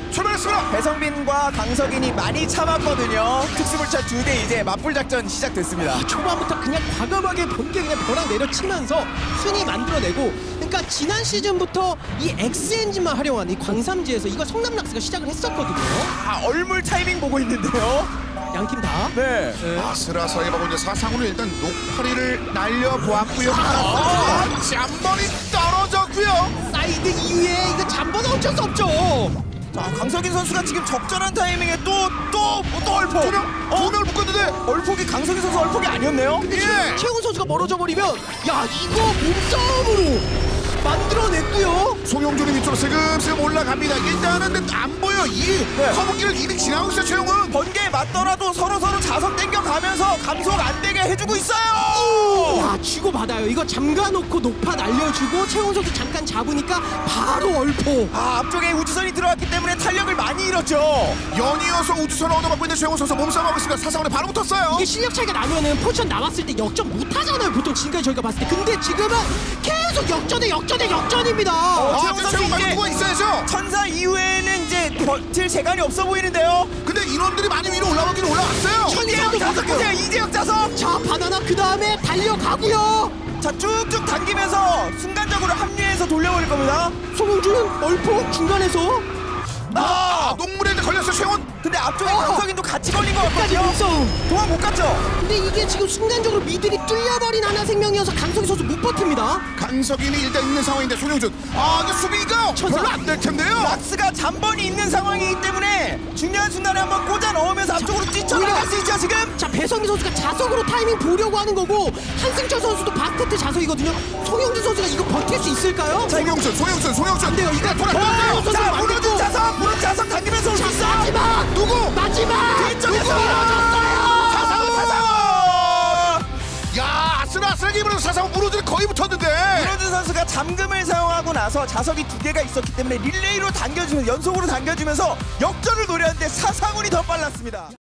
출발했습니다. 배성빈과 강석인이 많이 참았거든요. 특수물차 2대 이제 맞불 작전 시작됐습니다. 초반부터 그냥 과감하게 번개 그냥 벼락 내려치면서 순위 만들어내고, 그러니까 지난 시즌부터 이 X엔진만 활용한 이 광삼지에서 이거 성남락스가 시작을 했었거든요. 얼물 타이밍 보고 있는데요. 양팀 다. 네. 아슬아슬하게 보고 이제 사상으로 일단 녹파리를 날려보았고요. 잠번이 떨어졌고요. 사이드 이후에 이거 잠보는 어쩔 수 없죠. 자, 강석인 선수가 지금 적절한 타이밍에 또 얼폭. 두 명을 묶었는데 얼폭이 강석인 선수 얼폭이 아니었네요. 예. 최훈 선수가 멀어져 버리면 야 이거 몸싸움으로 만들어냈고요. 송영준이 위쪽으로 슬금슬금 올라갑니다. 일단은 근데 안 보여. 이 커브길을 이리 지나고 있어요. 최영은 번개에 맞더라도 서로 자석 당겨가면서 감속 안 되게 해주고 있어요. 와 주고받아요. 이거 잠가놓고 녹파 날려주고 최훈 선수 잠깐 잡으니까 바로 얼포. 앞쪽에 우주선이 들어왔기 때문에 탄력을 많이 잃었죠. 연이어서 우주선을 얻어맞고 있는 최영은 선수 몸싸움하고 있습니다. 사상원에 바로 붙었어요. 이게 실력 차이가 나면은 포지션 나왔을 때 역전 못하잖아요. 보통 지금까지 저희가 봤을 때. 근데 지금은 계속 역전입니다. 최영은 말고 누가 있어야죠. 천사 이후에는 이제 버틸 재간이 없어 보이는데요. 근데 인원들이 많이 위로 올라가긴 올라왔어요. 이재혁 자석 보세요. 이재혁 자석. 자 바나나 그 다음에 달려가고요. 자 쭉쭉 당기면서 순간적으로 합류해서 돌려버릴 겁니다. 송영준은 얼포 중간에서 동물에 걸렸어 최원. 근데 앞쪽에 강석인도 같이 걸린 것 같거든요. 몸싸움. 도망 못 갔죠. 근데 이게 지금 순간적으로 미들이 뚫려버린 하나생명이어서 강석희 선수 못 버팁니다. 강석인이 일단 있는 상황인데 송영준 이게 수비가 별로 안 될 텐데요. 락스가 잠번이 있는 상황이기 때문에 중요한 순간에 한번 꽂아 넣으면서 앞쪽으로 뛰쳐나갈 수 있죠 지금. 자 배성민 선수가 자석으로 타이밍 보려고 하는 거고, 한승철 선수도 바스테트 자석이거든요. 송영준 선수가 이거 버틸 수 있을까요? 송영준 안 돼요. 이거 돌아가요. 자 무너진 자석 당기면서 올 수 있어. 마지막 누구? 마지막 뒤쪽에서 밀어줬어요. 사상원. 야 아슬아슬하게 입으로 사상원 무너질 거의 붙었는데. 문호준 선수가 잠금을 사용하고 나서 자석이 2개가 있었기 때문에 릴레이로 당겨주면서 연속으로 당겨주면서 역전을 노렸는데 사상훈이 더 빨랐습니다.